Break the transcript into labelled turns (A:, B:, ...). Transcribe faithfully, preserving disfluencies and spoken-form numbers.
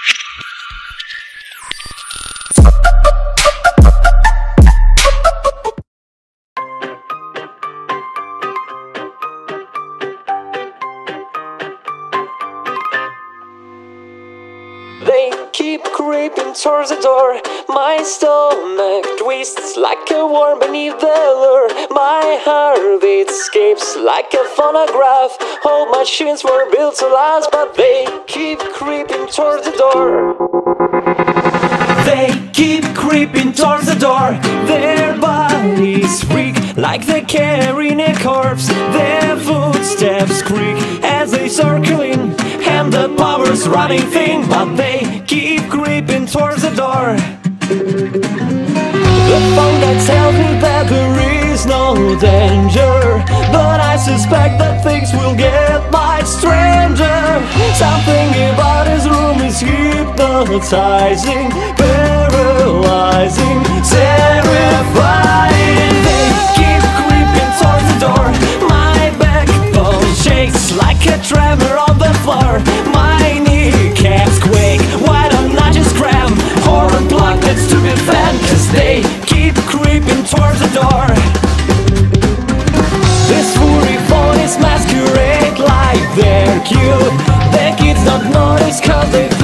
A: They keep creeping towards the door. My stomach twists like a worm beneath the lure. My heartbeat escapes like a phonograph. All machines were built to last, but they keep creeping towards the door. They keep creeping towards the door. Their bodies reek like they're carrying a corpse. Their footsteps creak as they circling, and the power's running thin, but they keep creeping towards the door. The phone guy tells me that there is no danger, but I suspect that things will get much stranger. Something about his room is hypnotizing, paralyzing, terrifying. They keep creeping towards the door. My backbone shakes like a tremor on the floor. My kneecaps quake. Why don't I just grab or unplug that stupid fan? Cause they keep creeping towards the door. This furry phone is masquerade like they're cute. The kids don't notice cause they